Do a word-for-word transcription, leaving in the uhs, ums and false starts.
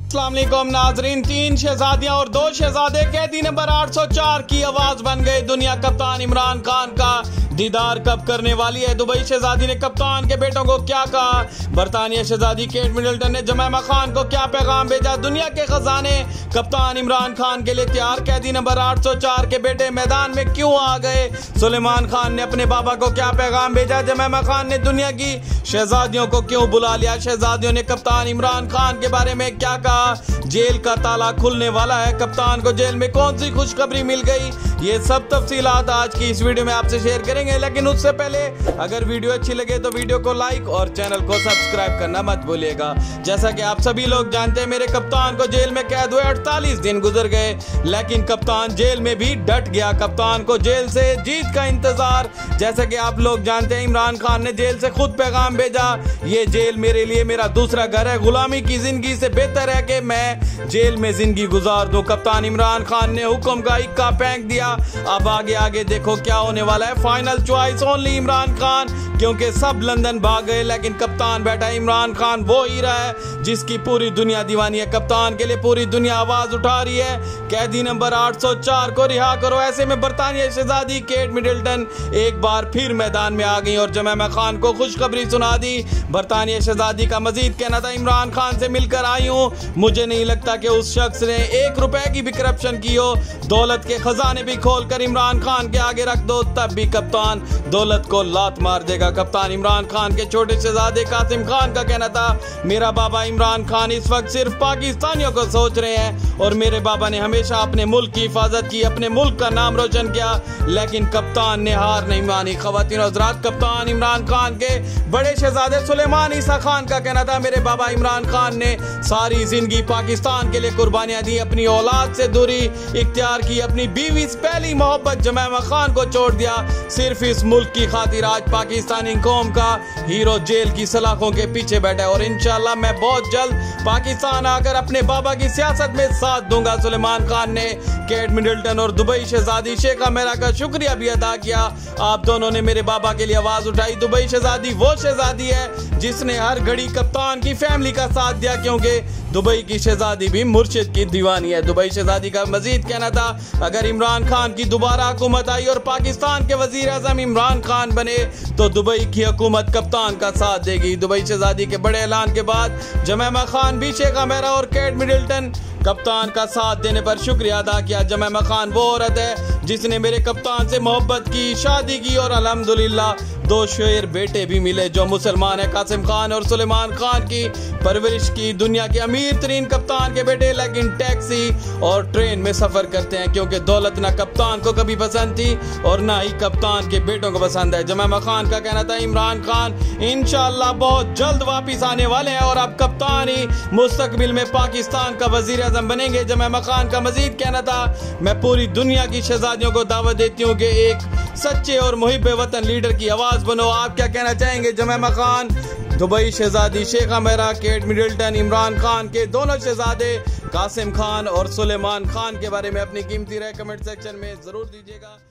अस्सलाम वालेकुम नाजरीन। तीन शहजादियां और दो शहजादे कैदी नंबर आठ सौ चार की आवाज बन गए। दुनिया कप्तान इमरान खान का दीदार कब करने वाली है? दुबई शहजादी ने कप्तान के बेटों को क्या कहा? बरतानिया शहजादी केट मिडलटन ने जमैमा खान को क्या पैगाम भेजा? दुनिया के खजाने कप्तान इमरान खान के लिए तैयार। कैदी नंबर आठ सौ चार के बेटे मैदान में क्यों आ गए? सुलेमान खान ने अपने बाबा को क्या पैगाम भेजा? जमैमा खान ने दुनिया की शहजादियों को क्यों बुला लिया? शहजादियों ने कप्तान इमरान खान के बारे में क्या कहा? जेल का ताला खुलने वाला है। कप्तान को जेल में कौन सी खुशखबरी मिल गई? ये सब तफसीलात आज की इस वीडियो में आपसे शेयर करेंगे, लेकिन उससे पहले अगर वीडियो अच्छी लगे तो वीडियो को लाइक और चैनल को सब्सक्राइब करना मत भूलिएगा। जैसा कि आप सभी लोग जानते हैं, मेरे कप्तान को जेल में कैद हुए अड़तालीस दिन गुजर गए, लेकिन कप्तान जेल में भी डट गया। कप्तान को जेल से जीत का इंतजार। जैसा कि आप लोग जानते हैं, इमरान खान ने जेल से खुद पैगाम भेजा, ये जेल मेरे लिए मेरा दूसरा घर है। गुलामी की जिंदगी से बेहतर है कि मैं जेल में जिंदगी गुजार दूं। कप्तान इमरान खान ने हुक्म का इक्का फेंक दिया। अब आगे आगे देखो क्या होने वाला है। Final choice only Imran Khan, क्योंकि सब लंदन भाग गए, लेकिन कप्तान बैठा इमरान खान वो हीरा है जिसकी पूरी दुनिया दीवानी है। कप्तान के लिए पूरी दुनिया आवाज उठा रही है, कैदी नंबर आठ सौ चार को रिहा करो। ऐसे में बरतानिया शहजादी केट मिडलटन एक बार फिर मैदान में आ गई और जमैमा खान को खुशखबरी सुना दी। बरतानिया शहजादी का मजीद कहना था, इमरान खान से मिलकर आई हूँ, मुझे नहीं लगता कि उस शख्स ने एक रुपए की भी करप्शन की हो। दौलत के खजाने भी खोलकर इमरान खान के आगे रख दो, तब भी कप्तान दौलत को लात मार देगा। कप्तान इमरान खान के छोटे शहजादे कासिम खान का कहना था, मेरा बाबा इमरान खान इस वक्त सिर्फ पाकिस्तानियों को सोच रहे हैं और मेरे बाबा ने हमेशा अपने मुल्क की हिफाजत की, अपने मुल्क का नाम रोशन किया, लेकिन कप्तान ने हार नहीं मानी। खवातीन और हज़रात, कप्तान इमरान खान के बड़े शहजादे सुलेमान ईसा खान का कहना था, मेरे बाबा इमरान खान ने सारी जिंदगी पाकिस्तान के लिए कुर्बानियां दी, अपनी औलाद से दूरी इख्तियार की, अपनी बीवी से पहली मोहब्बत जमैमा खान को छोड़ दिया, सिर्फ इस मुल्क की खातिर आज पाकिस्तानी कौम का हीरो जेल की सलाखों के पीछे बैठा है और इंशाल्लाह मैं बहुत जल्द पाकिस्तान आकर अपने बाबा की सियासत में साथ दूंगा। सुलेमान खान ने केट मिडलटन और दुबई शहजादी शेखा मेहरा का शुक्रिया भी अदा किया। आप दोनों ने मेरे बाबा के लिए आवाज उठाई। दुबई शहजादी वो शहजादी है जिसने हर घड़ी कप्तान की फैमिली का साथ दिया, क्योंकि दुबई की शहजादी भी मुर्शिद की दीवानी है। दुबई शहजादी का मजीद कहना था, अगर इमरान खान की दोबारा हुकूमत आई और पाकिस्तान के वजीर आजम इमरान खान बने तो दुबई की हुकूमत कप्तान का साथ देगी। दुबई शहजादी के बड़े ऐलान के बाद जमैमा खान भी शेखा मेहरा और केट मिडलटन कप्तान का साथ देने पर शुक्रिया अदा किया। जमैमा खान वो औरत है जिसने मेरे कप्तान से मोहब्बत की, शादी की और अल्हम्दुलिल्लाह दो शेर बेटे भी मिले जो मुसलमान है। कासिम खान और सुलेमान खान की परवरिश की, दुनिया के अमीर तरीन कप्तान के बेटे, लेकिन टैक्सी और ट्रेन में सफर करते हैं, क्योंकि दौलत ना कप्तान को कभी पसंद थी और ना ही कप्तान के बेटों को पसंद है। जमैमा खान का कहना था, इमरान खान इंशाल्लाह बहुत जल्द वापिस आने वाले हैं और अब कप्तान ही मुस्तकबिल में पाकिस्तान का वजीर आजम बनेंगे। जमैमा खान का मजीद कहना था, मैं पूरी दुनिया की शहजादियों को दावत देती हूँ कि एक सच्चे और मुहिब वतन लीडर की आवाज बनो। आप क्या कहना चाहेंगे? जमैमा खान, दुबई शहजादी Sheikha Mahra, Kate Middleton, Imran Khan के दोनों शहजादे कासिम खान और सुलेमान खान के बारे में अपनी कीमती राय कमेंट सेक्शन में जरूर दीजिएगा।